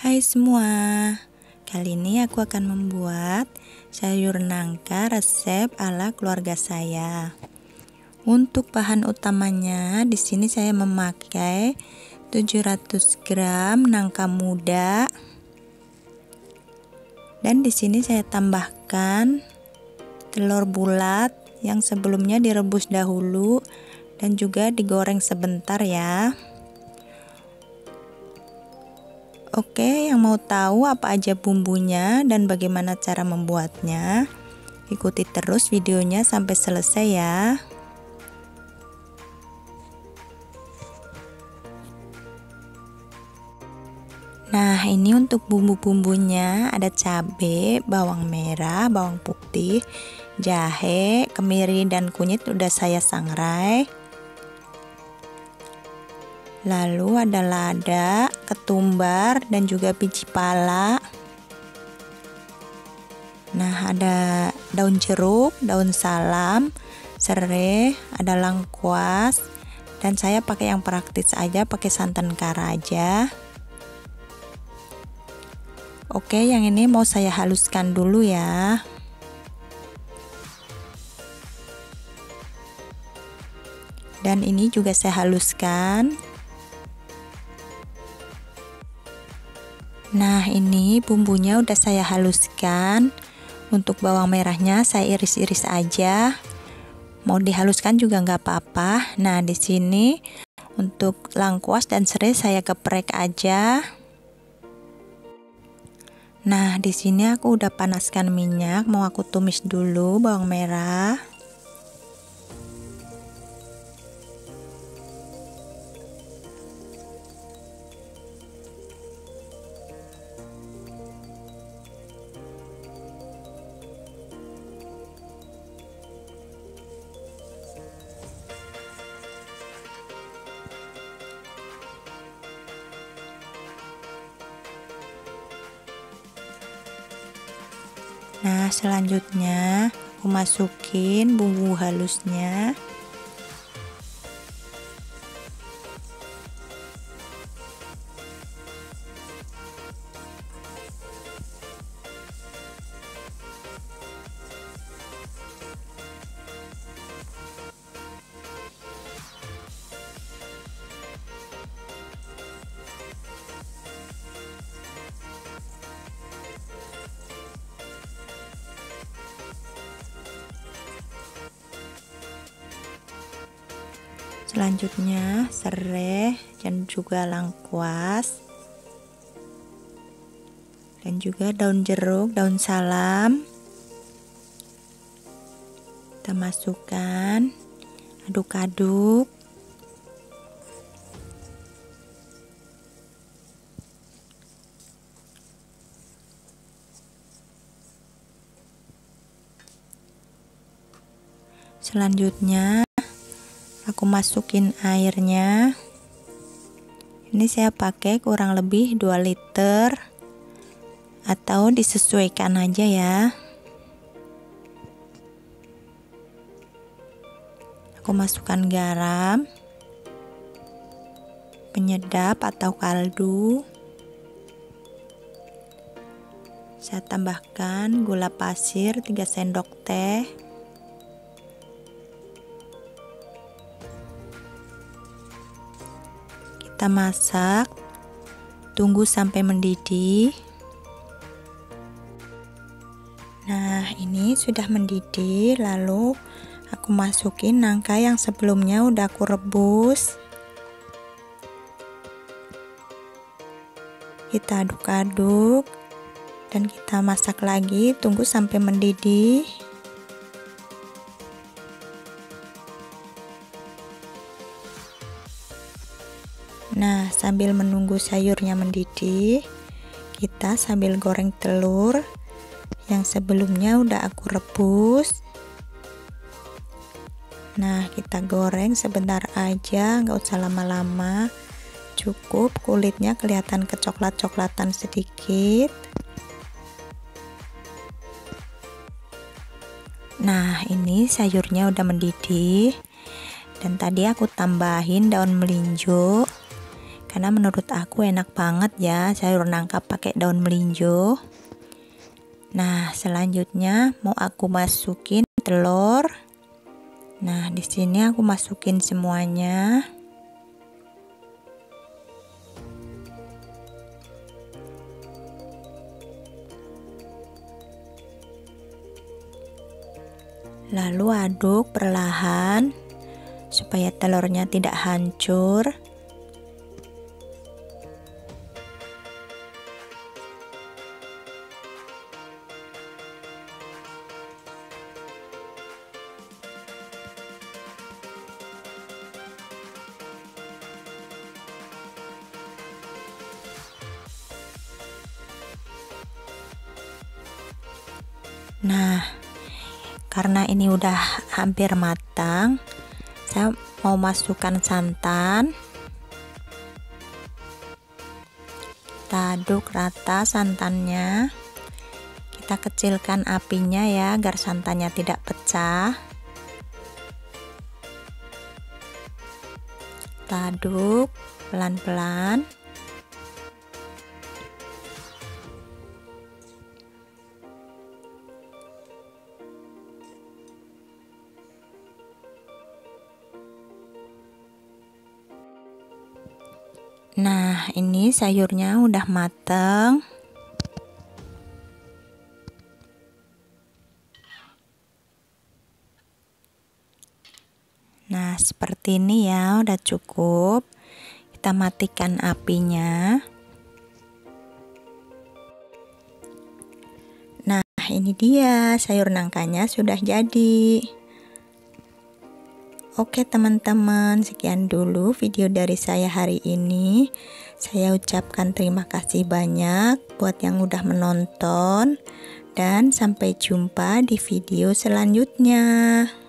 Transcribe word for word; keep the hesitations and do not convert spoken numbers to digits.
Hai semua, kali ini aku akan membuat sayur nangka resep ala keluarga saya. Untuk bahan utamanya, di sini saya memakai tujuh ratus gram nangka muda, dan di sini saya tambahkan telur bulat yang sebelumnya direbus dahulu dan juga digoreng sebentar ya. Oke, yang mau tahu apa aja bumbunya dan bagaimana cara membuatnya, ikuti terus videonya sampai selesai ya. Nah, ini untuk bumbu-bumbunya ada cabai, bawang merah, bawang putih, jahe, kemiri, dan kunyit udah saya sangrai. Lalu ada lada, ketumbar, dan juga biji pala. Nah, ada daun jeruk, daun salam, serai, ada lengkuas, dan saya pakai yang praktis aja, pakai santan kara aja. Oke, yang ini mau saya haluskan dulu ya. Dan ini juga saya haluskan. Nah, ini bumbunya udah saya haluskan. Untuk bawang merahnya saya iris-iris aja. Mau dihaluskan juga nggak apa-apa. Nah, di sini untuk lengkuas dan serai saya geprek aja. Nah, di sini aku udah panaskan minyak, mau aku tumis dulu bawang merah. Nah, selanjutnya aku masukin bumbu halusnya. Selanjutnya serai dan juga lengkuas, dan juga daun jeruk, daun salam. Kita masukkan, aduk-aduk. Selanjutnya aku masukin airnya. Ini saya pakai kurang lebih dua liter, atau disesuaikan aja ya. Aku masukkan garam, penyedap atau kaldu. Saya tambahkan gula pasir tiga sendok teh. Kita masak, tunggu sampai mendidih. Nah, ini sudah mendidih, lalu aku masukin nangka yang sebelumnya udah aku rebus. Kita aduk-aduk dan kita masak lagi, tunggu sampai mendidih. Nah, sambil menunggu sayurnya mendidih, kita sambil goreng telur yang sebelumnya udah aku rebus. Nah, kita goreng sebentar aja, nggak usah lama-lama. Cukup kulitnya kelihatan kecoklat-coklatan sedikit. Nah, ini sayurnya udah mendidih. Dan tadi aku tambahin daun melinjo. karena menurut aku enak banget ya sayur nangka pakai daun melinjo. Nah, selanjutnya mau aku masukin telur. Nah, di sini aku masukin semuanya. Lalu aduk perlahan supaya telurnya tidak hancur. Nah, karena ini udah hampir matang, saya mau masukkan santan. Kita aduk rata santannya. Kita kecilkan apinya ya agar santannya tidak pecah. Kita aduk pelan-pelan. Nah, ini sayurnya udah mateng. Nah, seperti ini ya, udah cukup. Kita matikan apinya. Nah, ini dia sayur nangkanya sudah jadi. Oke teman-teman, sekian dulu video dari saya hari ini. Saya ucapkan terima kasih banyak buat yang udah menonton, dan sampai jumpa di video selanjutnya.